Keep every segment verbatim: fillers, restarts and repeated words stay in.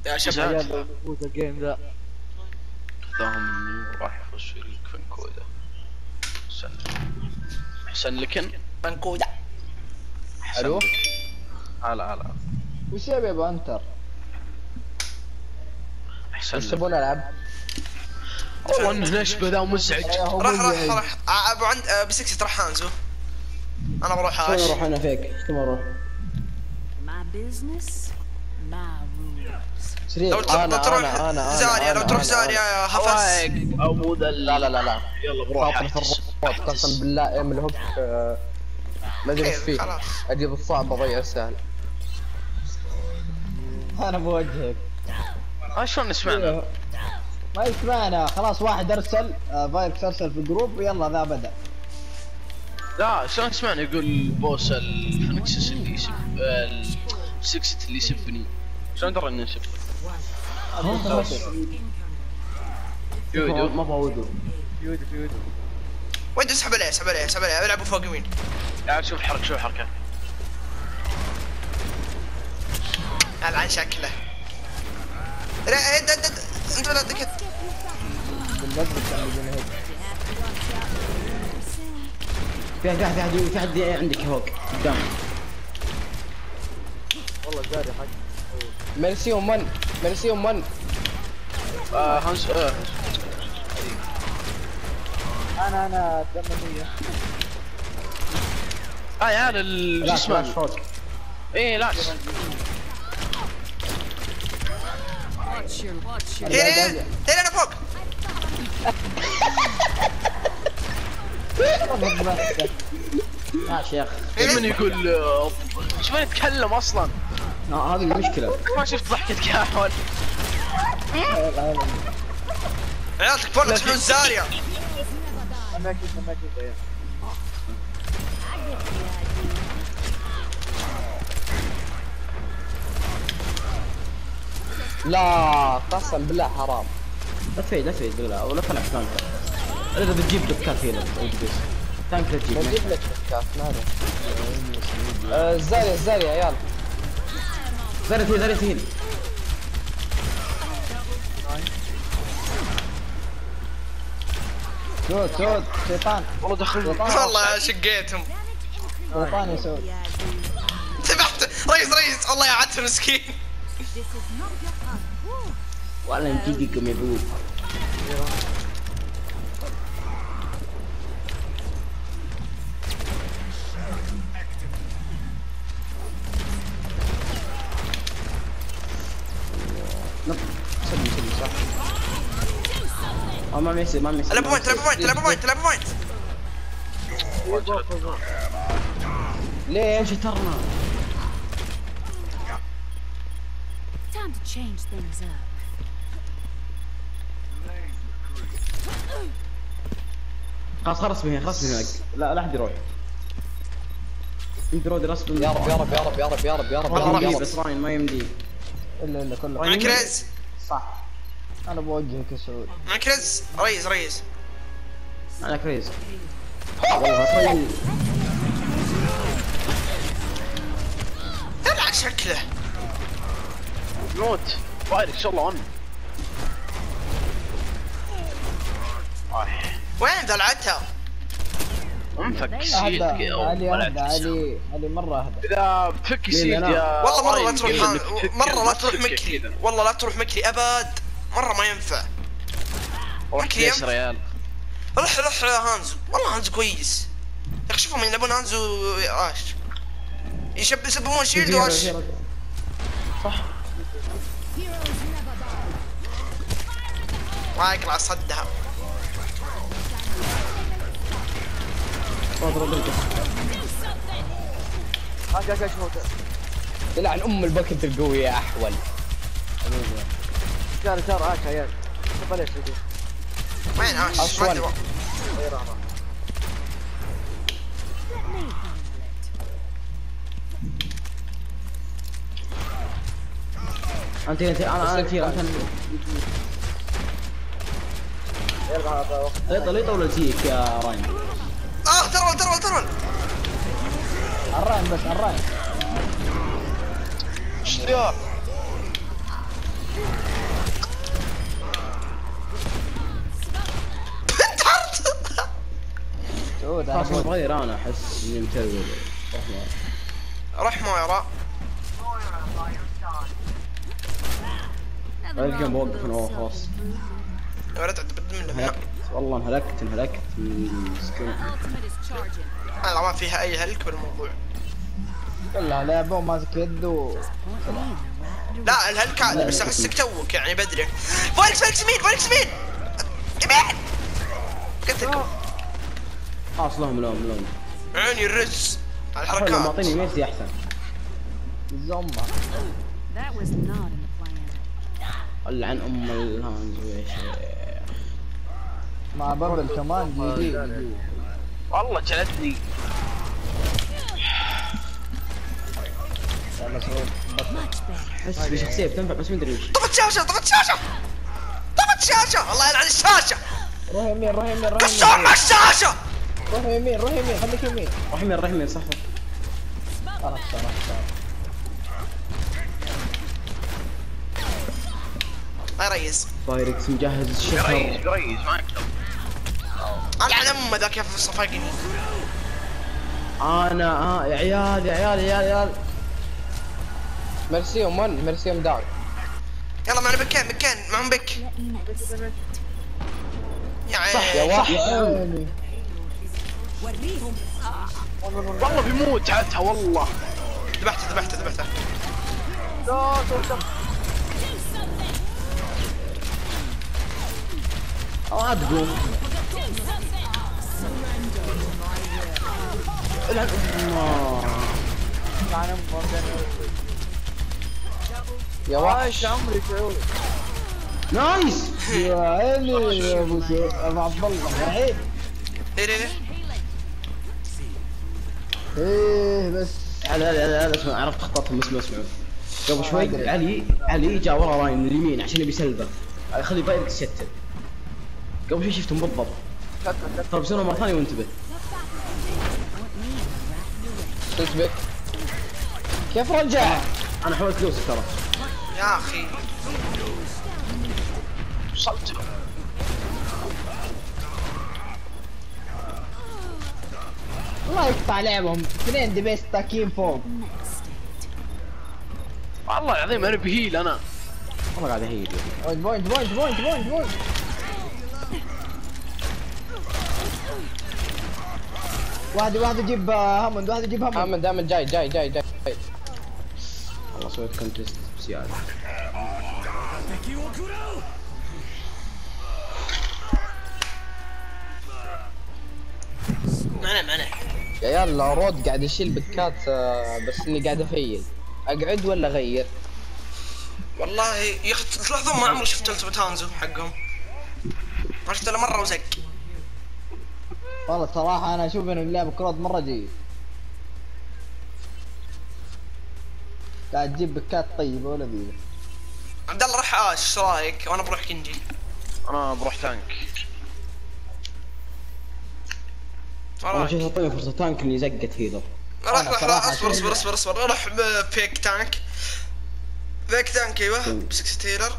يا شباب فوز الجيم ذا خذاهم راح يخش الكفنكودا. احسن احسن لكن فنكودا الو هلا هلا وش يبي ابو انتر؟ احسن وش لك. تبون العب؟ والله انه نشبه ذا مزعج. راح راح راح ابو عند بسكس راح هانزو. انا بروح وين هاش. اروح انا فيك؟ كم اروح؟ لو تروح لو تروح زاريا لو تروح زاريا يا هفس او مو ذا لا لا لا لا يلا بروح خاطر في الروبوت قسم بالله ايم الهوك آه، ما ادري ايش فيه. خلاص. اجيب الصعب اضيع السهل. انا بوجهك ها شلون نسمعنا؟ ما يسمعنا خلاص. واحد ارسل آه، فايركس ارسل في الجروب ويلا ذا بدا. لا شلون سمعنا يقول بوس الفنكسس اللي يسب السكست اللي يسبني. شلون درى اني نسب؟ يودو ما بودو يودو في يودو. وين اسحب عليه اسحب عليه اسحب عليه العبوا فوق يمين. لا شوف حركة شوف حركة. العن شكله. لا انت انت انت ولا دكت. بالبدل كان يجينا هيك. في احد في احد في احد عندك هوك قدام. والله زاري حق ميرسيوم ون ميرسيوم ون. آه هانس آه. انا انا ثمانية. اه يا عيال ال- شو اسمه؟ ايه لا هنا هنا انا فوق. يا شيخ من يقول آه، ايش بني يتكلم اصلا؟ هذه المشكلة. ما شفت ضحكة كاحول. عيال تكفون تحلون زاريا. انا كذا ما كذا. لا قسم بالله حرام. لا تفيد لا تفيد بالله ولا طلع تانكر. اذا بتجيب دكات هنا بس تانك لا تجيب. بجيب لك دكات ماذا؟ الزارية الزارية يا عيال. زارية هيل زارية هيل. سود سود شيطان. والله دخل والله شقيتهم. شيطان يا سود. تبعت ريس ريس والله يا عتر مسكين. والله نجيكم يا ابوي. سلم سلم صح. اه ما ميسي ما ميسي. لا بوينت لا بوينت لا بوينت لا بوينت. ليه امشي ترنا. Time to change things up. خلاص خلص من هنا خلص من هناك. لا لا احد يروح. انت رودي رسم. يا رب يا رب يا رب يا رب يا رب يا رب والله يا راح رب. بس راين ما يمدي. الا الا كله. معك ريز صح. انا بوجهك يا سعود. معك ريز ريز ريز. انا كريز. والله طيب. تلعب شكله. موت فاير ان شاء الله ون. وين دلعتها؟ انفك سيد علي اهدى علي علي مرة اهدى. اذا بفك سيد يا والله مرة لا راين تروح قل إنك تفك مرة لا بس تروح تفك مكلي كذا. والله لا تروح مكلي ابد. مرة ما ينفع. رحت ليش ريال؟ روح روح هانزو والله هانزو كويس. يا اخي شوفهم يلعبون هانزو اش يشب يسبون شيلد واش. صح ما يقلع صدها. ها جا جا شوف. يلعن ام الباكت القوي يا احول. شار شار عاش يا عيال. شوف ليش يجي. وين اش ما ادري. انت انت انا انا كثير انت. يلا هذا وقت. يطول يطول ولا يا راين. اه ترول ترول ترول. الراين بس الراين. اشتريها موت انا خلاص موت. متغير انا احس اني متلول. روح مويرا. الجيم بوقف انا والله خلاص. يا ولد اتبدل منه. انهلكت والله انهلكت انهلكت مسكين. Ultimate is charging. لا ما فيها اي هلك بالموضوع. كلها لعبه وماسك يد و لا الهلك عادي بس احسك توك يعني بدري. فولكس فولكس يمين فولكس يمين. يمين. قلت خلاص لهم لهم لهم. عيوني الرز على لو الحركات. معطيني ميسي احسن. الزومه. That was not in the plan. لعن ام الهانز ويا شيخ. مع بابل كمان جي جي جي. والله جلدني. يا مسعود Much better. احس بشخصيه بتنفع بس ما ادري وش. طفت شاشة طفت شاشة. طفت شاشة الله يلعن الشاشة. روح يمين روح يمين روح قصوا يمين مع الشاشة. روح يمين روح يمين خليك يمين. روح يمين روح يمين صح. خلاص خلاص يا ريس. بايركس مجهز الشهر. ريس ريس ما يكتب. العن ام ذاك كيف صفقني. انا اه يا عيال يا عيال يا عيال. ميرسيوم ون ميرسيوم داون. يلا معنا بكين بكين معهم بك. يا عيني. عيني. والله بيموت عتها والله. ذبحته ذبحته ذبحته. اه تقوم. العن يا وحش عمري شعور. نايس. يا عيني يا ابو سعود ابو عبد الله رهيب. ليه ليه ليه؟ ايه بس لا لا لا لا اسمع عرفت خطتهم بس ما اسمعوا. قبل شوي علي علي جاء ورا راين من اليمين عشان يبي يسلبه. خلي بايركس يشتت. قبل شوي شفتهم بالضبط. طيب سنة مرة ثانية وانتبه. تثبت كيف رجع؟ انا حاولت لوسك ترى. يا اخي. وصلت. الله يقطع لعبهم اثنين دي بيست تاكين فوق. والله العظيم انا بهيل انا. والله قاعد اهيد. بوينت بوينت بوينت بوينت بوينت بوينت. واحد واحد يجيب هاموند واحد يجيب هاموند. هاموند هاموند جاي جاي جاي جاي. والله سويت كونتست بزيادة. معنا معنا. يا عيال رود قاعد يشيل بكات آه، بس اني قاعد افيل. اقعد ولا اغير؟ والله يا اخي تلاحظون ما عمري شفت التبت هانزو حقهم. ما شفت الا مرة وزق. والله صراحة انا اشوف ان اللعب كرود مرة جيد. قاعد تجيب بكات طيبة ولذيذة. عبد الله روح اش ايش رايك؟ وانا بروح كنجي. انا بروح تانك. والله شوف اعطيني فرصة تانك اني زقت هيلر. روح أنا روح صراحة روح اصبر أشوف- اصبر اصبر اصبر روح بفيك تانك. فيك تانك ايوه بسكس تيلر.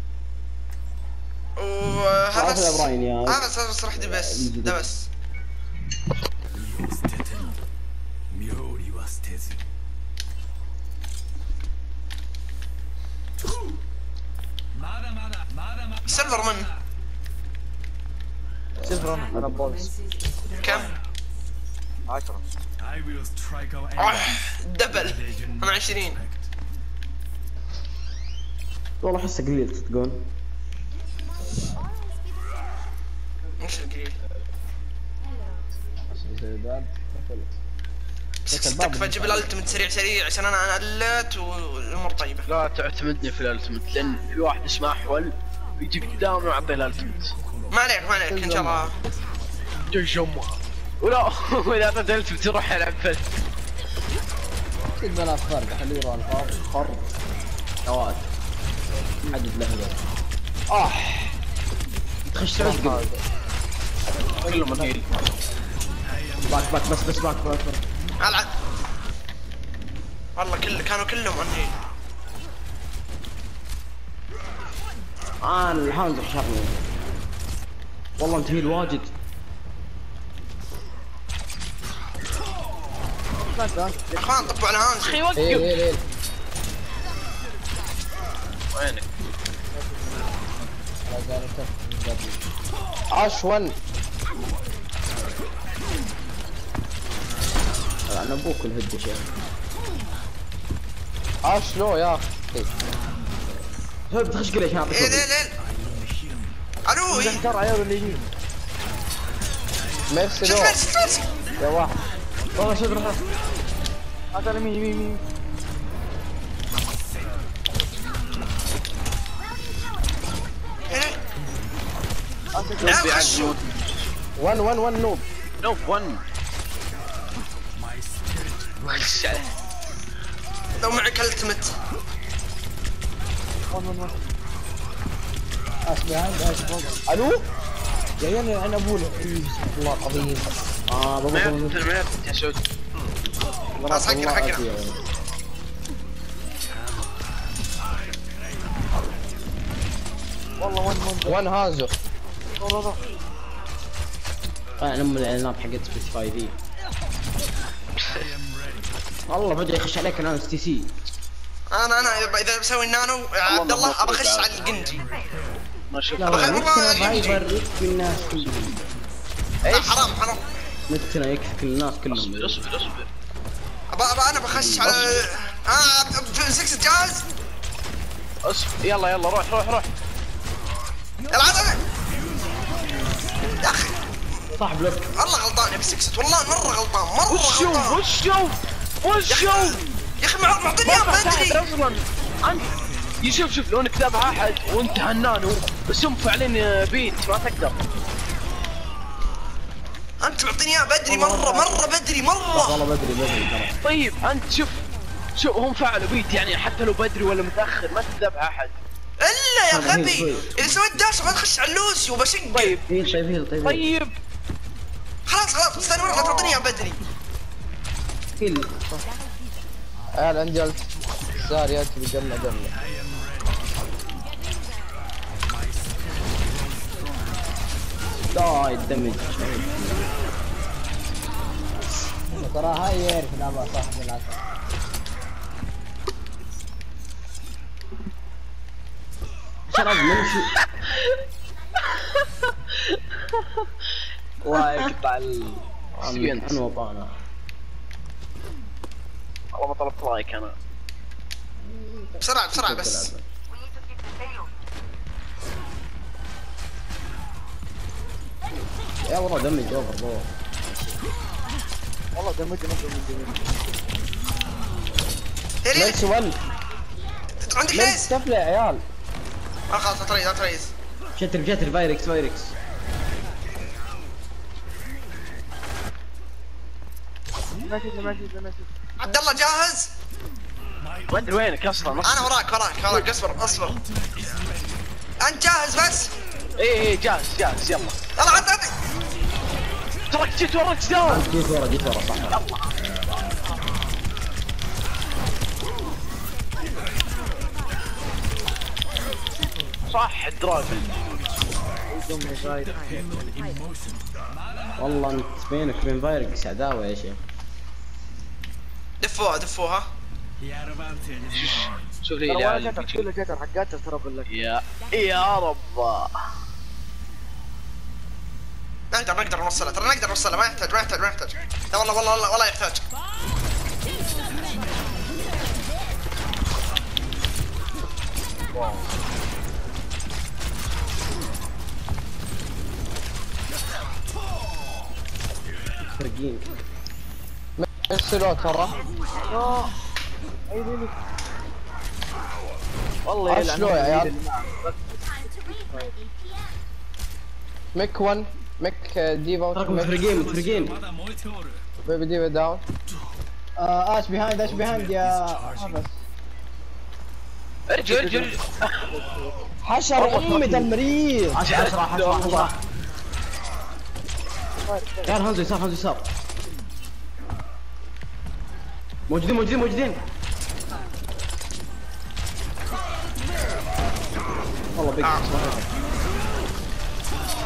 وهذا هذا براين يا هذا بس بس راح دي بس ده بس. سيلفر من صفر انا بولز. كم؟ عشرة. آه، دبل انا عشرين. والله احسه قليل تصدقون. مش القليل. زيدان. تكفى جيب الالتمت سريع سريع عشان انا انا قلت والامور طيبه. لا تعتمدني في الالتمت لان في واحد اسمه احول يجي قدامي واعطيه الالتمت. ما عليك ما عليك ان شاء الله. جيش امه. ولا واذا اعطيته الالتمت يروح يلعب فل. اكيد بلا فرق خليه يروح الفاضي. خر سواد حدد له هذا. اه تخش تعقب. كلهم مديري. باك باك بس بس باك باك باك. العب. والله كل كانوا كلهم انهي. انا الهاند حشرني. والله انت هيل واجد. اخوان طبوا على هانز. اخي هيل وقف. هيل هيل. وينك؟ عاش ون. انا ابوك الهد يا شيخ. عاش لو يا اخي. هب تخش ليش هذا؟ ايه ليه ليه الو إيه. ميرسي شوف لو ميرسي ميرسي. يا واحد. والله شد روحه. نعم خشوا. ون ون ون نوب. نوب ون. خش عليه. لو معك التمت. الو يا عيني انا ابوله. الله العظيم. اه ما بابا يفتح ما يفتح يا سعود. خلاص حقنا حقنا. ون هازو. انا من الاعلانات حقت سبوتيفاي ذي. والله بدي يخش عليك الان اس تي سي. انا انا اذا بسوي النانو يا عبد الله ابى اخش على القنجي. ما شفت. لا أبغى- متنا أبغى فايبر يمشي. يكفي الناس كلهم. لا حرام حرام. متنا يكفي الناس كلهم. اصبر اصبر اصبر. ابى ابى انا بخش على اه ستة جاهز. اصبر يلا يلا روح روح روح. يلا عاد يا اخي صح بلوك. والله غلطان يا بسكست والله مره غلطان مره وشو غلطان. وشو وشو. يا اخي مع- معطيني اياه بدري. اصلا انت يشوف شوف لو انك تابع احد وانت هنانو بس هم فعلين بيت ما تقدر. انت معطيني اياه بدري مره مره بدري مره. والله بدري بدري ترى. طيب انت شوف شوف هم فعلوا بيت يعني حتى لو بدري ولا متاخر ما تتابع احد. الا يا هذا هي غبي شوي. اذا سويت داش ما تخش على اللوسي وبشق. طيب هيل طيب هيل طيب هيل. طيب خلاص خلاص بس ثاني مره لا تعطيني اياه بدري. هيل. عيال عندي الت. صار ياتي بجنة جنة. لا يدمج. ترى هاي يعرف نابا صاحب العسل. شرب نمشي. واقطع ال عن وطانا. والله ما طلبت لايك انا. بسرعه بسرعه بس. يا والله دمج اوفر بور. والله دمج دمج هيري ميرسي ون. عندك ميرسي ليز. تفلع يا عيال. اه خلاص لا تريز لا تريز. شتر شتر فايركس فايركس. عبد الله جاهز؟ ما ادري وينك اصلا. انا وراك وراك وراك اصبر اصبر. انت جاهز بس؟ ايه ايه جاهز جاهز يلا. يلا عاد عاد. تراك جيت وراك داون. جيت ورا جيت ورا صح. صح الدراجون. والله انت بينك وبين فايركس عداوه يا شيخ. دفوها دفوها. شوف لي العيال. يا يا رب. نقدر نقدر نوصلها ترى نقدر نوصلها ما يحتاج ما يحتاج ما يحتاج. لا والله والله والله والله يحتاج. فرقين. ميرسي لو ترى. والله عاش لو يا عيال. ميك ون. ميك ديفا. تراكم مفرقين مفرقين. بيبي ديفا داون. اش بيهايند اش بيهايند يا حفظ. ارجع ارجع ارجع. حشر امي تمرير. عشرة عشرة عشرة عشرة. يا هانزو يسار هانزو يسار. موجودين موجودين موجودين. والله بيك.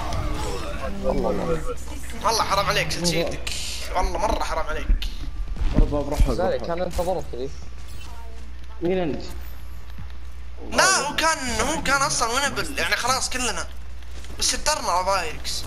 والله حرام عليك شلت يدك والله مره حرام عليك. برضه بروح زاري كان انتظرت لي. مين انت؟ لا هو كان هو كان اصلا ونبل يعني خلاص كلنا بس سترنا على بايركس.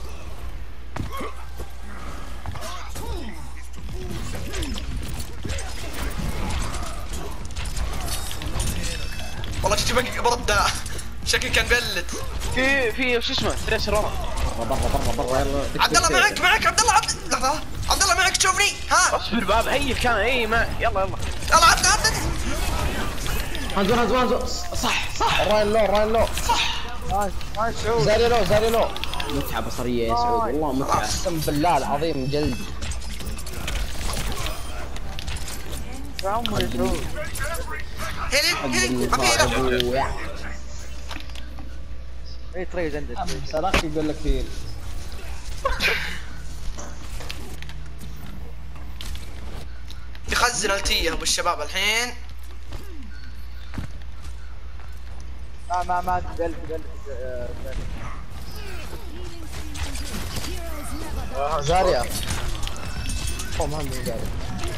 والله شفتي بقى برد شكلي كان بلت. في في شو اسمه تريسر ورا. برا برا برا يلا. عبد الله معك معك عبد الله عبد لحظة عبد الله معك تشوفني ها. اصبر باب هي كان اي ما يلا يلا. يلا عبد عبد هانزو هانزو هانزو صح صح. راين لو راين لو نايس نايس سعود. زاري لو زاري لو. متعة بصرية يا سعود والله متعة. اقسم بالله العظيم جلد. يا عمري يا سعود. هيلين هيلين ما في هيلين. اي تريد عندك. صراحة يقول لك هيل. يخزن التيه ابو الشباب الحين. ما ما ما تقلب تقلب. زاريا. قوم هم زاريا.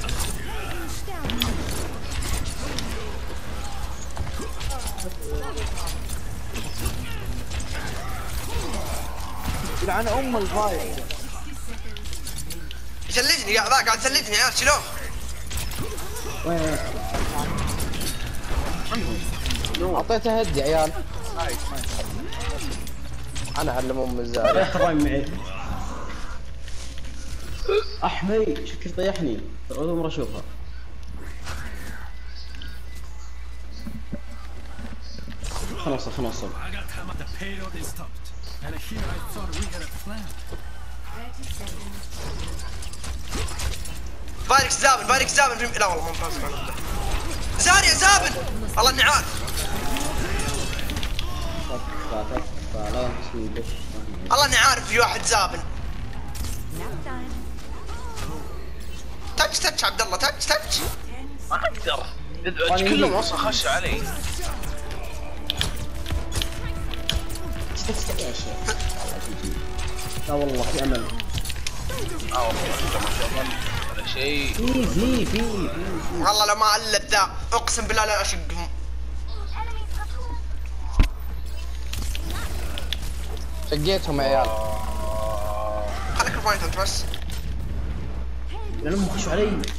يلعن ام الفاير. يثلجني قاعد قاعد يثلجني يا شلون؟ وين اعطيته هد يا عيال. انا اعلم ام الزاريا. يا راين معي. احمي شكل طيحني. اول مرة اشوفها. خلاص خلاص. فايركس زابن فايركس زابن في... لا والله مو فاز. زاريا زابن الله اني عارف. تكفى تكفى لا تسوي بش. الله اني عارف في واحد زابن. تاتش تاتش عبد الله تاتش تاتش. ما اقدر كلهم اصلا خشوا علي. يا شيخ لا والله في امل. اه والله ما شاء الله ولا شيء. في في في والله لو ما علت ذا اقسم بالله لا اشقهم. شقيتهم يا عيال. خليك البوينت انت بس. لانهم خشوا علي.